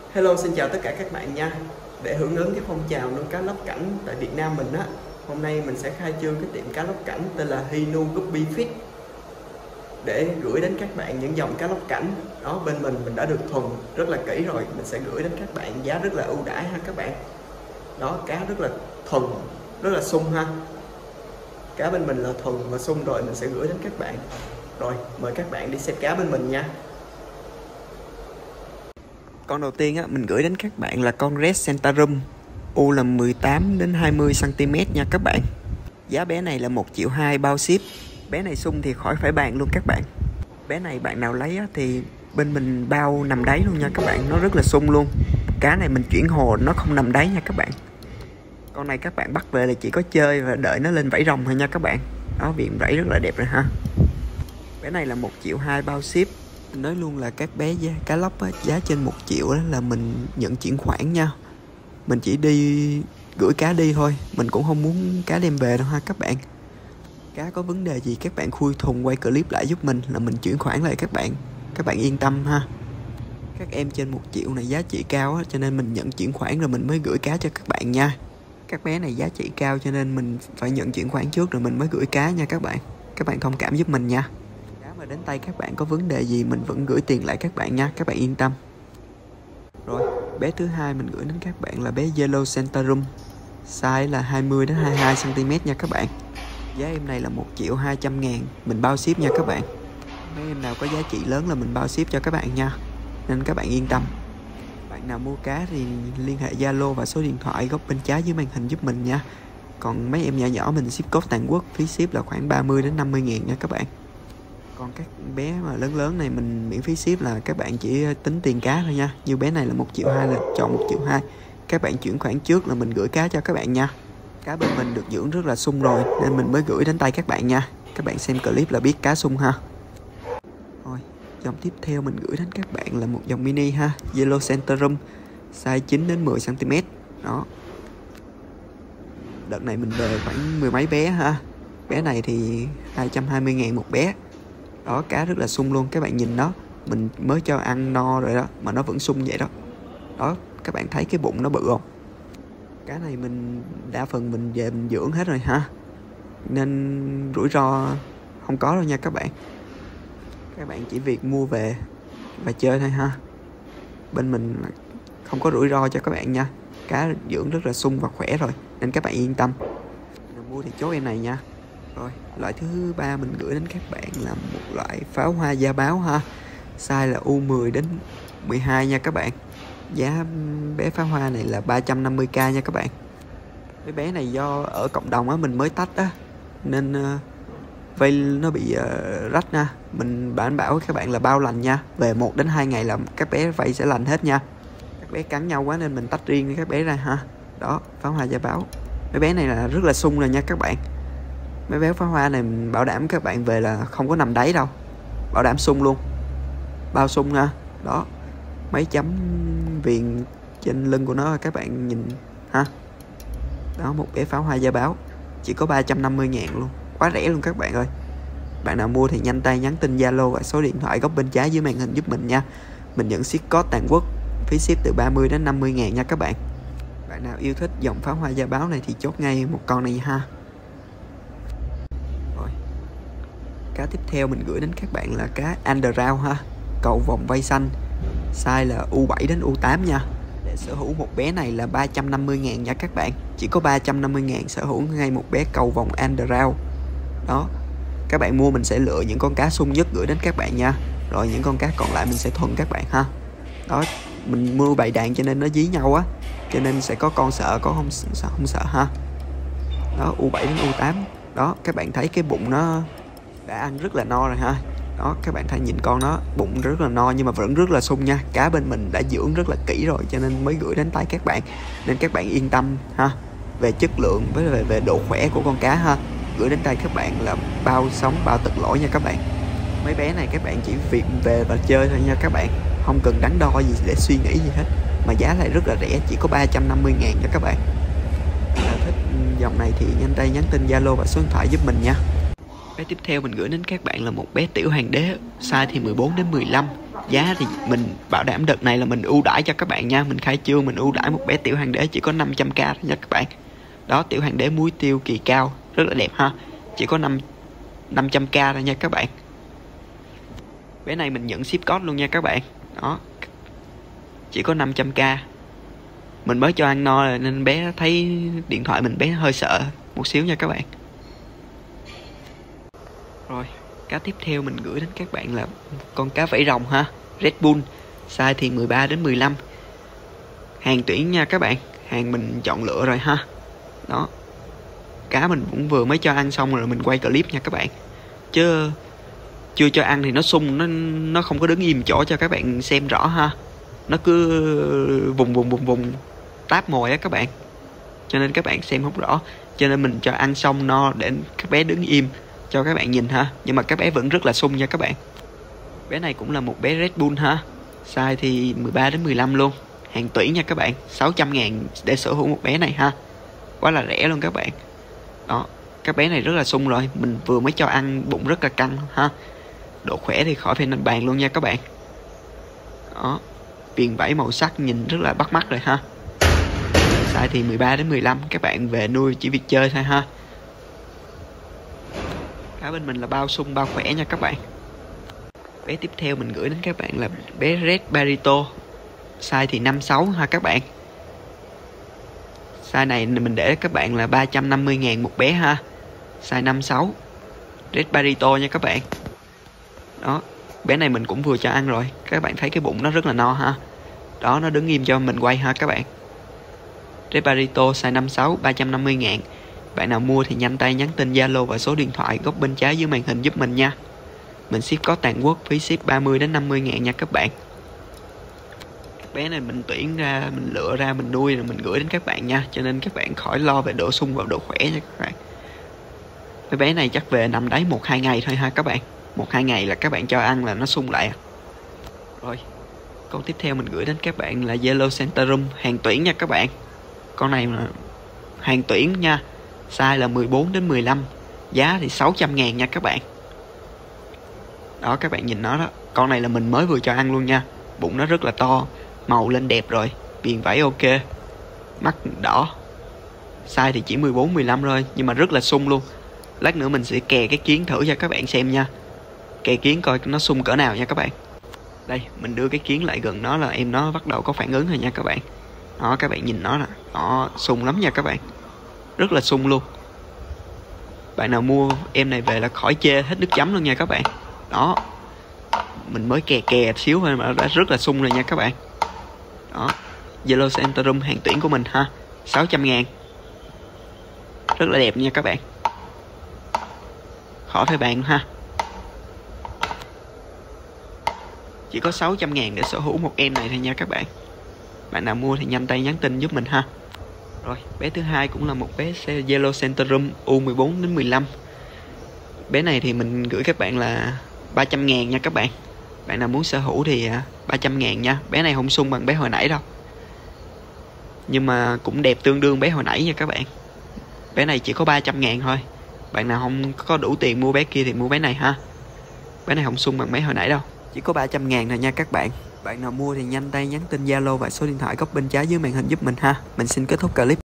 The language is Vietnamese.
Hello, xin chào tất cả các bạn nha. Để hưởng ứng cái phong trào nuôi cá lóc cảnh tại Việt Nam mình á, hôm nay mình sẽ khai trương cái tiệm cá lóc cảnh tên là Hinu Guppy Fish để gửi đến các bạn những dòng cá lóc cảnh. Đó, bên mình đã được thuần rất là kỹ rồi, mình sẽ gửi đến các bạn giá rất là ưu đãi ha các bạn. Đó, cá rất là thuần, rất là sung ha. Cá bên mình là thuần và sung rồi, mình sẽ gửi đến các bạn. Rồi, mời các bạn đi xem cá bên mình nha. Con đầu tiên á, mình gửi đến các bạn là con Red Centaurum. U là 18 đến 20 cm nha các bạn. Giá bé này là 1,2 triệu bao ship. Bé này sung thì khỏi phải bàn luôn các bạn. Bé này bạn nào lấy á, thì bên mình bao nằm đáy luôn nha các bạn. Nó rất là sung luôn. Cá này mình chuyển hồ nó không nằm đáy nha các bạn. Con này các bạn bắt về là chỉ có chơi và đợi nó lên vảy rồng thôi nha các bạn. Đó, viền vảy rất là đẹp rồi ha. Bé này là 1,2 triệu bao ship. Mình nói luôn là các bé cá lóc á, giá trên 1 triệu đó là mình nhận chuyển khoản nha. Mình chỉ đi gửi cá đi thôi, mình cũng không muốn cá đem về đâu ha các bạn. Cá có vấn đề gì các bạn khui thùng quay clip lại giúp mình là mình chuyển khoản lại các bạn. Các bạn yên tâm ha. Các em trên 1 triệu này giá trị cao á, cho nên mình nhận chuyển khoản rồi mình mới gửi cá cho các bạn nha. Các bé này giá trị cao cho nên mình phải nhận chuyển khoản trước rồi mình mới gửi cá nha các bạn. Các bạn thông cảm giúp mình nha. Mà đến tay các bạn có vấn đề gì mình vẫn gửi tiền lại các bạn nha, các bạn yên tâm. Rồi, bé thứ hai mình gửi đến các bạn là bé Yellow Centaurum. Size là 20 đến 22 cm nha các bạn. Giá em này là 1.200.000, mình bao ship nha các bạn. Mấy em nào có giá trị lớn là mình bao ship cho các bạn nha, nên các bạn yên tâm. Bạn nào mua cá thì liên hệ Zalo và số điện thoại góc bên trái dưới màn hình giúp mình nha. Còn mấy em nhỏ nhỏ mình ship code toàn quốc, phí ship là khoảng 30 đến 50.000 nha các bạn. Còn các bé mà lớn lớn này mình miễn phí ship là các bạn chỉ tính tiền cá thôi nha. Như bé này là 1,2 triệu là chọn 1,2 triệu. Các bạn chuyển khoản trước là mình gửi cá cho các bạn nha. Cá bên mình được dưỡng rất là sung rồi nên mình mới gửi đến tay các bạn nha. Các bạn xem clip là biết cá sung ha. Rồi, dòng tiếp theo mình gửi đến các bạn là một dòng mini ha, Yellow Centaurum, size 9 đến 10 cm. Đó. Đợt này mình về khoảng mười mấy bé ha. Bé này thì 220.000 một bé. Đó, cá rất là sung luôn, các bạn nhìn nó, mình mới cho ăn no rồi đó mà nó vẫn sung vậy đó. Đó, các bạn thấy cái bụng nó bự không? Cá này mình đa phần mình về mình dưỡng hết rồi ha, nên rủi ro không có đâu nha các bạn. Các bạn chỉ việc mua về và chơi thôi ha. Bên mình không có rủi ro cho các bạn nha. Cá dưỡng rất là sung và khỏe rồi nên các bạn yên tâm. Nào mua thì chốt em này nha. Rồi, loại thứ ba mình gửi đến các bạn là một loại pháo hoa da báo ha. Size là U10 đến 12 nha các bạn. Giá bé pháo hoa này là 350k nha các bạn. Cái bé này do ở cộng đồng á mình mới tách á nên vây nó bị rách nha. Mình đảm bảo các bạn là bao lành nha. Về 1 đến 2 ngày là các bé vây sẽ lành hết nha. Các bé cắn nhau quá nên mình tách riêng các bé ra ha. Đó, pháo hoa da báo. Cái bé này là rất là sung rồi nha các bạn. Mấy bé pháo hoa này mình bảo đảm các bạn về là không có nằm đáy đâu. Bảo đảm sung luôn. Bao sung ha. Đó. Mấy chấm viền trên lưng của nó các bạn nhìn ha. Đó, một bé pháo hoa da báo. Chỉ có 350.000 luôn. Quá rẻ luôn các bạn ơi. Bạn nào mua thì nhanh tay nhắn tin Zalo và số điện thoại góc bên trái dưới màn hình giúp mình nha. Mình nhận ship code toàn quốc. Phí ship từ 30 đến 50.000 nha các bạn. Bạn nào yêu thích dòng pháo hoa da báo này thì chốt ngay một con này ha. Cá tiếp theo mình gửi đến các bạn là cá Underround ha, cầu vòng vây xanh, size là U7 đến U8 nha. Để sở hữu một bé này là 350.000 nha các bạn. Chỉ có 350.000 sở hữu ngay một bé cầu vòng Underround. Đó, các bạn mua mình sẽ lựa những con cá sung nhất gửi đến các bạn nha. Rồi những con cá còn lại mình sẽ thuần các bạn ha. Đó, mình mua bầy đàn cho nên nó dí nhau á, cho nên sẽ có con sợ, có không sợ ha. Đó, U7 đến U8. Đó, các bạn thấy cái bụng nó đã ăn rất là no rồi ha. Đó, các bạn thấy nhìn con nó bụng rất là no nhưng mà vẫn rất là sung nha. Cá bên mình đã dưỡng rất là kỹ rồi cho nên mới gửi đến tay các bạn. Nên các bạn yên tâm ha. Về chất lượng với về độ khỏe của con cá ha. Gửi đến tay các bạn là bao sống bao tật lỗi nha các bạn. Mấy bé này các bạn chỉ việc về và chơi thôi nha các bạn. Không cần đắn đo gì để suy nghĩ gì hết. Mà giá lại rất là rẻ, chỉ có 350.000 nha các bạn. Nếu thích dòng này thì nhanh tay nhắn tin Zalo và số điện thoại giúp mình nha. Bé tiếp theo mình gửi đến các bạn là một bé tiểu hoàng đế, size thì 14 đến 15. Giá thì mình bảo đảm đợt này là mình ưu đãi cho các bạn nha. Mình khai trương mình ưu đãi một bé tiểu hoàng đế chỉ có 500k thôi nha các bạn. Đó, tiểu hoàng đế muối tiêu kỳ cao, rất là đẹp ha. Chỉ có 500k thôi nha các bạn. Bé này mình nhận ship code luôn nha các bạn. Đó, chỉ có 500k. Mình mới cho ăn no rồi nên bé thấy điện thoại mình bé hơi sợ một xíu nha các bạn. Rồi, cá tiếp theo mình gửi đến các bạn là con cá vảy rồng ha, Red Bull, size thì 13 đến 15. Hàng tuyển nha các bạn, hàng mình chọn lựa rồi ha. Đó, cá mình cũng vừa mới cho ăn xong rồi mình quay clip nha các bạn. Chứ chưa cho ăn thì nó sung, nó không có đứng im chỗ cho các bạn xem rõ ha. Nó cứ vùng táp mồi á các bạn. Cho nên các bạn xem không rõ. Cho nên mình cho ăn xong no để các bé đứng im cho các bạn nhìn ha. Nhưng mà các bé vẫn rất là sung nha các bạn. Bé này cũng là một bé Red Bull ha. Size thì 13 đến 15 luôn. Hàng tuyển nha các bạn, 600.000 để sở hữu một bé này ha. Quá là rẻ luôn các bạn. Đó, các bé này rất là sung rồi. Mình vừa mới cho ăn, bụng rất là căng ha. Độ khỏe thì khỏi phải nên bàn luôn nha các bạn. Đó, viền vảy màu sắc nhìn rất là bắt mắt rồi ha. Size thì 13 đến 15, các bạn về nuôi chỉ việc chơi thôi ha. Cá bên mình là bao sung bao khỏe nha các bạn. Bé tiếp theo mình gửi đến các bạn là bé Red Barito, size thì 56 ha các bạn. Size này mình để các bạn là 350.000 một bé ha. Size 56 Red Barito nha các bạn. Đó, bé này mình cũng vừa cho ăn rồi. Các bạn thấy cái bụng nó rất là no ha. Đó, nó đứng im cho mình quay ha các bạn. Red Barito size 56, 350.000. Bạn nào mua thì nhanh tay nhắn tin Zalo và số điện thoại góc bên trái dưới màn hình giúp mình nha. Mình ship có toàn quốc, phí ship 30 đến 50.000 nha các bạn. Bé này mình tuyển ra, mình lựa ra, mình nuôi rồi mình gửi đến các bạn nha. Cho nên các bạn khỏi lo về độ sung và độ khỏe nha các bạn. Cái bé này chắc về nằm đấy 1-2 ngày thôi ha các bạn. 1-2 ngày là các bạn cho ăn là nó sung lại. Rồi, con tiếp theo mình gửi đến các bạn là Yellow Centaurum, hàng tuyển nha các bạn. Con này là hàng tuyển nha. Size là 14 đến 15. Giá thì 600.000 nha các bạn. Đó, các bạn nhìn nó đó. Con này là mình mới vừa cho ăn luôn nha. Bụng nó rất là to, màu lên đẹp rồi, viền vảy ok, mắt đỏ. Size thì chỉ 14-15 thôi, nhưng mà rất là sung luôn. Lát nữa mình sẽ kè cái kiến thử cho các bạn xem nha. Kè kiến coi nó sung cỡ nào nha các bạn. Đây, mình đưa cái kiến lại gần nó là em nó bắt đầu có phản ứng rồi nha các bạn. Đó, các bạn nhìn nó nè. Đó, sung lắm nha các bạn. Rất là sung luôn. Bạn nào mua em này về là khỏi chê hết nước chấm luôn nha các bạn. Đó, mình mới kè xíu thôi mà đã rất là sung rồi nha các bạn. Đó, Yellow Centaurum hàng tuyển của mình ha, 600.000. Rất là đẹp nha các bạn. Khỏi phải bàn ha. Chỉ có 600.000 để sở hữu một em này thôi nha các bạn. Bạn nào mua thì nhanh tay nhắn tin giúp mình ha. Rồi, bé thứ hai cũng là một bé Yellow Centaurum U14 đến 15. Bé này thì mình gửi các bạn là 300.000 nha các bạn. Bạn nào muốn sở hữu thì 300.000 nha. Bé này không sung bằng bé hồi nãy đâu, nhưng mà cũng đẹp tương đương bé hồi nãy nha các bạn. Bé này chỉ có 300.000 thôi. Bạn nào không có đủ tiền mua bé kia thì mua bé này ha. Bé này không sung bằng bé hồi nãy đâu, chỉ có 300.000 thôi nha các bạn. Bạn nào mua thì nhanh tay nhắn tin Zalo và số điện thoại góc bên trái dưới màn hình giúp mình ha. Mình xin kết thúc clip.